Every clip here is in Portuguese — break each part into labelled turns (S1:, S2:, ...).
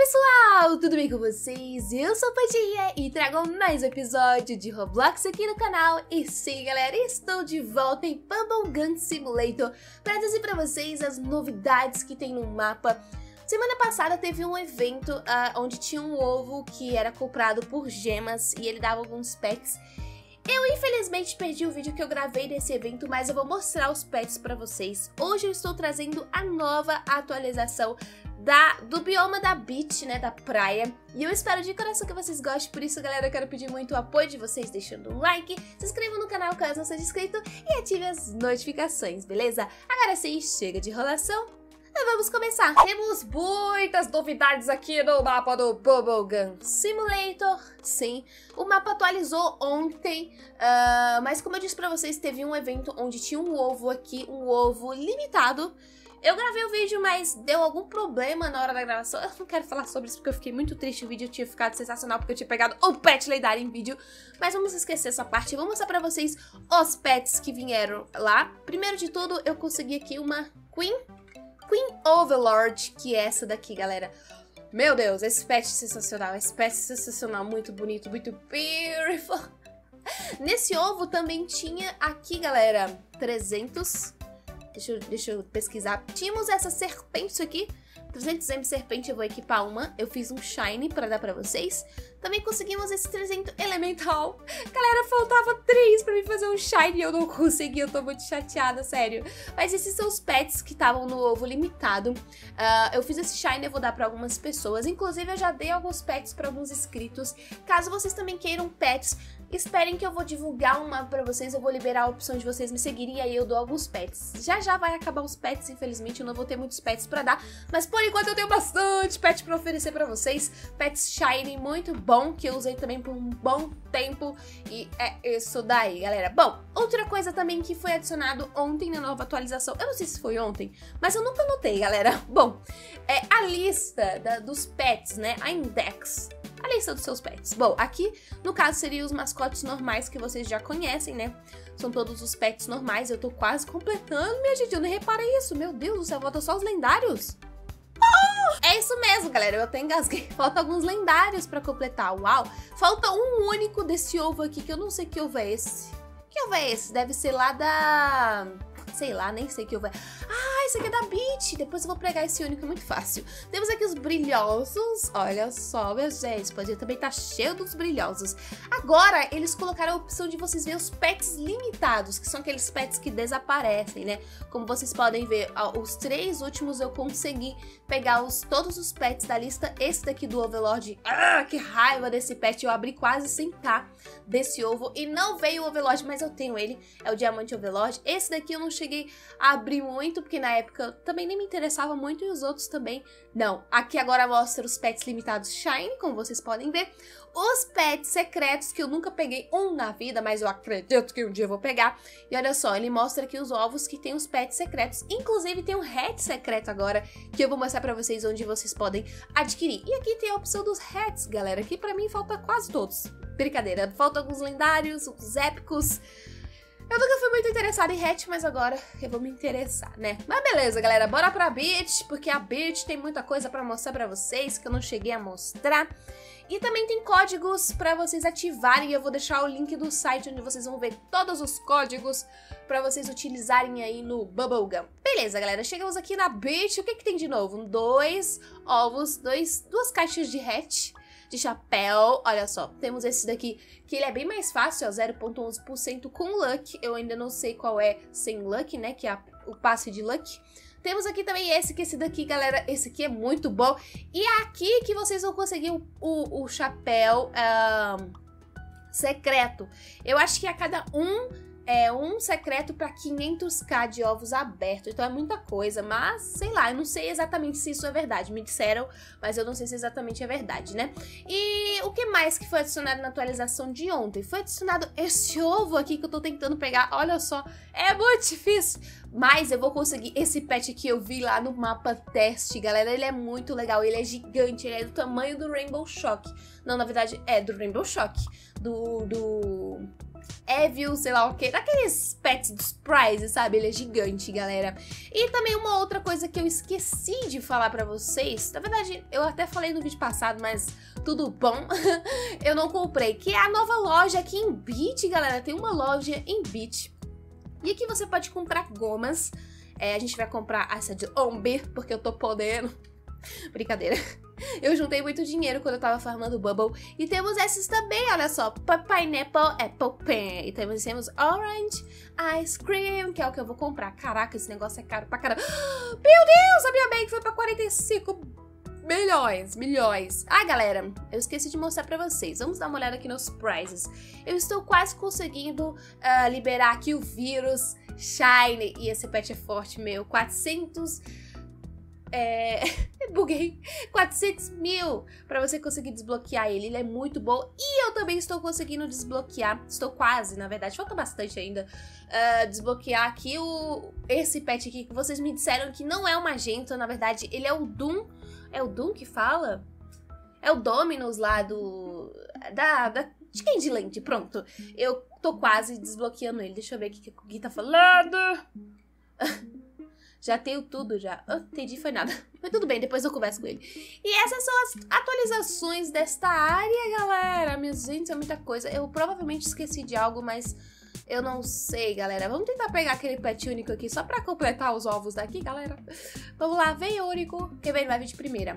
S1: pessoal, tudo bem com vocês? Eu sou a Padinha e trago mais um episódio de Roblox aqui no canal. E sim, galera, estou de volta em Bubblegum Simulator para trazer para vocês as novidades que tem no mapa. Semana passada teve um evento onde tinha um ovo que era comprado por gemas e ele dava alguns pets. Eu infelizmente perdi o vídeo que eu gravei desse evento, mas eu vou mostrar os pets pra vocês. Hoje eu estou trazendo a nova atualização do bioma da beach, né, da praia. E eu espero de coração que vocês gostem, por isso, galera, eu quero pedir muito o apoio de vocês, deixando um like, se inscrevam no canal caso não seja inscrito e ative as notificações, beleza? Agora sim, chega de enrolação. Vamos começar! Temos muitas novidades aqui no mapa do Bubblegum Simulator. Sim, o mapa atualizou ontem, mas como eu disse pra vocês, teve um evento onde tinha um ovo aqui, um ovo limitado. Eu gravei o vídeo, mas deu algum problema na hora da gravação. Eu não quero falar sobre isso porque eu fiquei muito triste. O vídeo tinha ficado sensacional porque eu tinha pegado o pet lendário em vídeo. Mas vamos esquecer essa parte. Vou mostrar pra vocês os pets que vieram lá. Primeiro de tudo, eu consegui aqui uma Queen Overlord, que é essa daqui, galera. Meu Deus, esse pet é sensacional. Esse pet é sensacional, muito bonito, muito beautiful. Nesse ovo também tinha aqui, galera, 300... Deixa eu pesquisar. Tínhamos essa serpente aqui. 300M serpente, eu vou equipar uma. Eu fiz um shiny pra dar pra vocês. Também conseguimos esse 300 elemental. Galera, faltava 3 pra mim fazer um shiny e eu não consegui. Eu tô muito chateada, sério. Mas esses são os pets que estavam no ovo limitado. Eu fiz esse shiny, eu vou dar pra algumas pessoas. Inclusive, eu já dei alguns pets pra alguns inscritos. Caso vocês também queiram pets, esperem que eu vou divulgar um mapa pra vocês. Eu vou liberar a opção de vocês me seguirem e aí eu dou alguns pets. Já vai acabar os pets, infelizmente. Eu não vou ter muitos pets pra dar. Mas por enquanto eu tenho bastante pet pra oferecer pra vocês. Pets shiny muito bom, que eu usei também por um bom tempo. E é isso daí, galera. Bom, outra coisa também que foi adicionado ontem na nova atualização. Eu não sei se foi ontem, mas eu nunca notei, galera. Bom, é a lista dos pets, né? A index. A lista dos seus pets. Bom, aqui, no caso, seriam os mascotes normais que vocês já conhecem, né? São todos os pets normais. Eu tô quase completando, minha gente. Eu nem reparei isso. Meu Deus do céu, faltam só os lendários. É isso mesmo, galera. Eu até engasguei. Faltam alguns lendários pra completar. Uau! Falta um único desse ovo aqui, que eu não sei que ovo é esse. Que ovo é esse? Deve ser lá da... sei lá, nem sei que ovo é. Ah, esse aqui é da Beach. Depois eu vou pegar esse único, muito fácil. Temos aqui os brilhosos. Olha só, meus gente. Pode também tá cheio dos brilhosos. Agora, eles colocaram a opção de vocês verem os pets limitados, que são aqueles pets que desaparecem, né? Como vocês podem ver, os 3 últimos eu consegui pegar todos os pets da lista. Esse daqui do Overlord. Ah, que raiva desse pet. Eu abri quase 100k desse ovo e não veio o Overlord, mas eu tenho ele. É o Diamante Overlord. Esse daqui eu não cheguei a abrir muito, porque na época também nem me interessava muito e os outros também não. Aqui agora mostra os pets limitados Shine, como vocês podem ver. Os pets secretos, que eu nunca peguei um na vida, mas eu acredito que um dia eu vou pegar. E olha só, ele mostra aqui os ovos que tem os pets secretos. Inclusive tem um hat secreto agora, que eu vou mostrar pra vocês onde vocês podem adquirir. E aqui tem a opção dos hats, galera, que pra mim falta quase todos. Brincadeira, faltam alguns lendários, os épicos. Eu nunca fui muito interessada em hatch, mas agora eu vou me interessar, né? Mas beleza, galera, bora pra Beach, porque a Beach tem muita coisa pra mostrar pra vocês que eu não cheguei a mostrar. E também tem códigos pra vocês ativarem, eu vou deixar o link do site onde vocês vão ver todos os códigos pra vocês utilizarem aí no Bubblegum. Beleza, galera, chegamos aqui na Beach. O que tem de novo? 2 ovos, 2 caixas de hatch. De chapéu, olha só, temos esse daqui, que ele é bem mais fácil, ó, 0,11% com Luck. Eu ainda não sei qual é sem Luck, né, que é o passe de Luck. Temos aqui também esse daqui, galera, esse aqui é muito bom. E é aqui que vocês vão conseguir o chapéu secreto. Eu acho que a cada um secreto para 500k de ovos abertos. Então é muita coisa, mas sei lá, eu não sei exatamente se isso é verdade. Me disseram, mas eu não sei se exatamente é verdade, né? E o que mais que foi adicionado na atualização de ontem? Foi adicionado esse ovo aqui que eu tô tentando pegar. Olha só, é muito difícil. Mas eu vou conseguir esse pet que eu vi lá no mapa teste, galera. Ele é muito legal, ele é gigante, ele é do tamanho do Rainbow Shock. Não, na verdade, é do Rainbow Shock. Evil, sei lá o que, daqueles pets dos prizes, sabe? Ele é gigante, galera. E também uma outra coisa que eu esqueci de falar pra vocês, na verdade, eu até falei no vídeo passado, mas tudo bom, eu não comprei, que é a nova loja aqui em Beach, galera. Tem uma loja em Beach. E aqui você pode comprar gomas. A gente vai comprar essa de Ombi, porque eu tô podendo. Brincadeira. Eu juntei muito dinheiro quando eu tava farmando Bubble. E temos essas também, olha só. Pineapple Apple Pen. E temos Orange Ice Cream, que é o que eu vou comprar. Caraca, esse negócio é caro pra caramba. Meu Deus, a minha bag foi pra 45 milhões. Ah, galera, eu esqueci de mostrar pra vocês. Vamos dar uma olhada aqui nos prizes. Eu estou quase conseguindo liberar aqui o vírus Shine. E esse pet é forte, meu. 400... buguei. 400 mil pra você conseguir desbloquear ele. Ele é muito bom. E eu também estou conseguindo desbloquear. Estou quase, na verdade. Falta bastante ainda. Desbloquear aqui esse pet aqui que vocês me disseram que não é o Magento. Na verdade, ele é o Doom. É o Doom que fala? É o Dominus lá de Candyland. Pronto. Eu tô quase desbloqueando ele. Deixa eu ver o que o Gui tá falando. Já tenho tudo, já. Entendi, foi nada. Mas tudo bem, depois eu converso com ele. E essas são as atualizações desta área, galera. Minha gente, é muita coisa. Eu provavelmente esqueci de algo, mas eu não sei, galera. Vamos tentar pegar aquele pet único aqui, só pra completar os ovos daqui, galera. Vamos lá, vem único. Quem vem vai vir de primeira.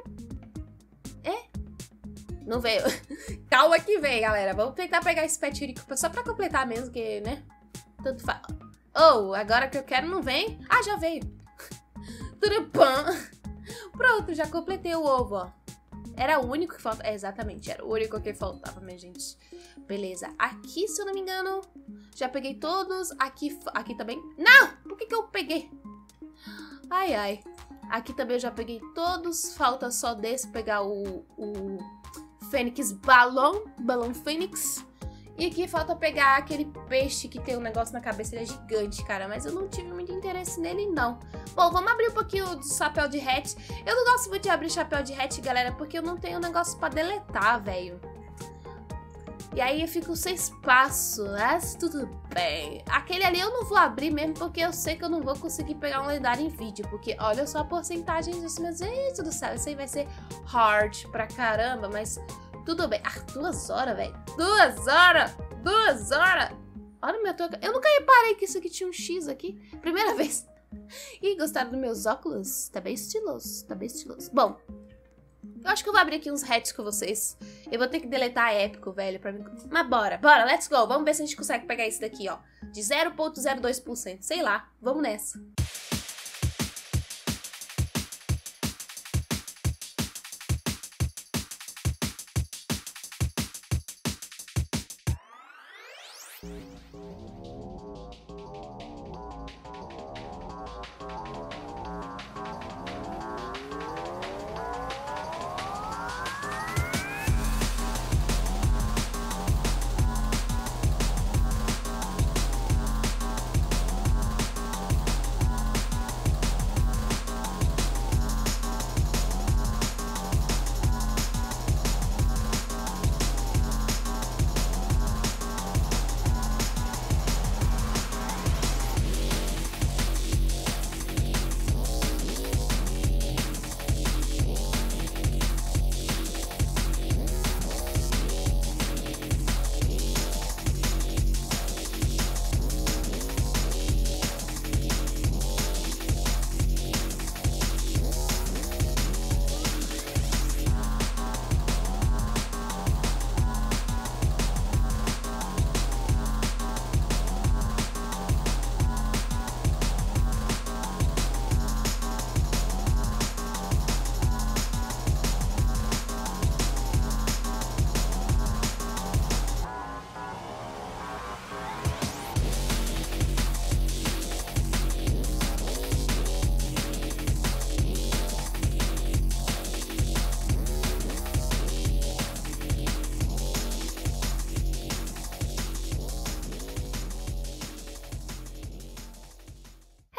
S1: Não veio. Calma que vem, galera. Vamos tentar pegar esse pet único só pra completar mesmo, que, né? Tanto faz. Oh, agora que eu quero não vem. Ah, já veio. Turupã. Pronto, já completei o ovo, ó. Era o único que faltava. Exatamente, era o único que faltava, minha gente. Beleza. Aqui, se eu não me engano, já peguei todos. Aqui também. Não! Por que eu peguei? Ai, ai. Aqui também eu já peguei todos. Falta só desse pegar o Fênix Balão Fênix. E aqui falta pegar aquele peixe que tem um negócio na cabeça, ele é gigante, cara. Mas eu não tive muito interesse nele, não. Bom, vamos abrir um pouquinho do chapéu de hatch. Eu não gosto muito de abrir chapéu de hatch, galera, porque eu não tenho negócio pra deletar, velho. E aí eu fico sem espaço, mas tudo bem. Aquele ali eu não vou abrir mesmo, porque eu sei que eu não vou conseguir pegar um lendário em vídeo. Porque olha só a porcentagem disso, meu Deus do céu. Isso aí vai ser hard pra caramba, mas... Tudo bem. 2 horas, velho. 2 horas. 2 horas. Olha o meu toque. Eu nunca reparei que isso aqui tinha um X aqui. Primeira vez. Ih, gostaram dos meus óculos? Tá bem estiloso. Tá bem estiloso. Bom, eu acho que eu vou abrir aqui uns hats com vocês. Eu vou ter que deletar épico, velho, pra mim. Mas bora, let's go. Vamos ver se a gente consegue pegar esse daqui, ó. De 0,02%. Sei lá. Vamos nessa.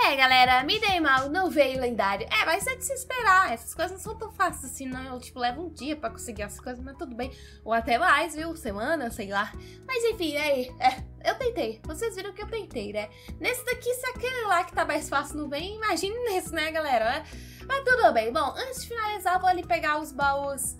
S1: galera, me dei mal, não veio lendário. Mas é de se esperar, essas coisas não são tão fáceis assim, não. Eu, tipo, levo um dia pra conseguir essas coisas, mas tudo bem. Ou até mais, viu? Semana, sei lá. Mas enfim, eu tentei. Vocês viram que eu tentei, né? Nesse daqui, se aquele lá que tá mais fácil não vem, imagine nesse, né, galera? Mas tudo bem. Bom, antes de finalizar, eu vou ali pegar os baús...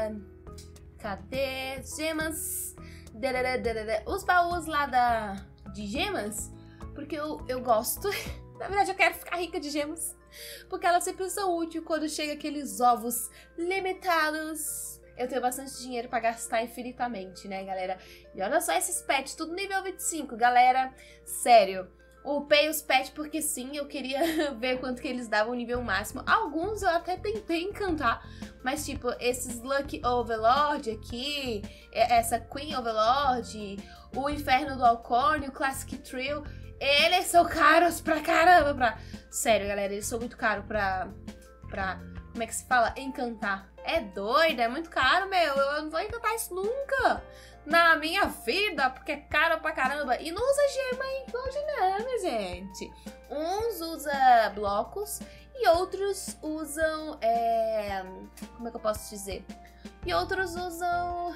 S1: Cadê? Gemas. Os baús lá de gemas. Porque eu gosto. Na verdade, eu quero ficar rica de gemas. Porque elas sempre são úteis quando chega aqueles ovos limitados. Eu tenho bastante dinheiro pra gastar infinitamente, né, galera? E olha só esses pets, tudo nível 25, galera. Sério. Upei os pets porque sim, eu queria ver quanto que eles davam o nível máximo. Alguns eu até tentei encantar. Mas tipo, esses Lucky Overlord aqui, essa Queen Overlord, o Inferno do Alcorn, o Classic Trio, eles são caros pra caramba. Sério, galera, eles são muito caros pra... Como é que se fala? Encantar. É doido, é muito caro, meu. Eu não vou encantar isso nunca na minha vida, porque é caro pra caramba. E não usa gema em gold não, minha gente. Uns usa blocos e outros usam... Como é que eu posso dizer? E outros usam...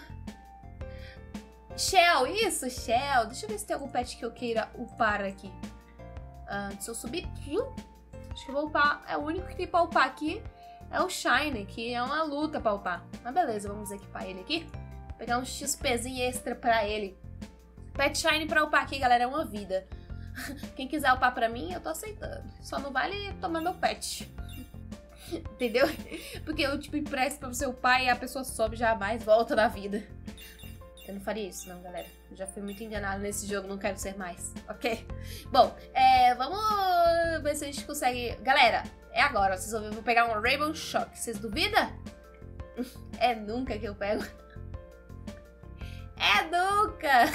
S1: Shell, isso, Shell. Deixa eu ver se tem algum pet que eu queira upar aqui. Se eu subir... Acho que eu vou upar. É o único que tem pra upar aqui. É o Shine, que é uma luta pra upar. Mas beleza, vamos equipar ele aqui. Pegar um XPzinho extra pra ele. Pet Shine pra upar aqui, galera, é uma vida. Quem quiser upar pra mim, eu tô aceitando. Só não vale tomar meu pet. Entendeu? Porque eu, tipo, empresto pra você upar e a pessoa sobe jamais volta na vida. Eu não faria isso, não, galera. Eu já fui muito enganado nesse jogo, não quero ser mais, ok? Bom, vamos ver se a gente consegue... Galera, é agora, vocês vão pegar um Rainbow Shock. Vocês duvidam? É nunca que eu pego. É nunca!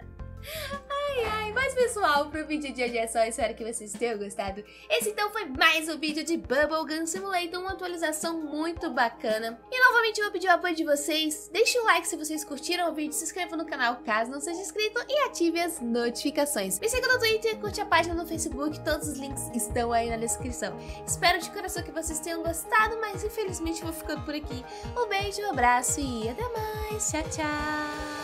S1: Mas pessoal, pro vídeo de hoje é só, espero que vocês tenham gostado. Esse então foi mais um vídeo de Bubblegum Simulator, uma atualização muito bacana. E novamente eu vou pedir o apoio de vocês, deixe um like se vocês curtiram o vídeo, se inscreva no canal caso não seja inscrito e ative as notificações. Me siga no Twitter, curte a página no Facebook, todos os links estão aí na descrição. Espero de coração que vocês tenham gostado, mas infelizmente vou ficando por aqui. Um beijo, um abraço e até mais, tchau, tchau!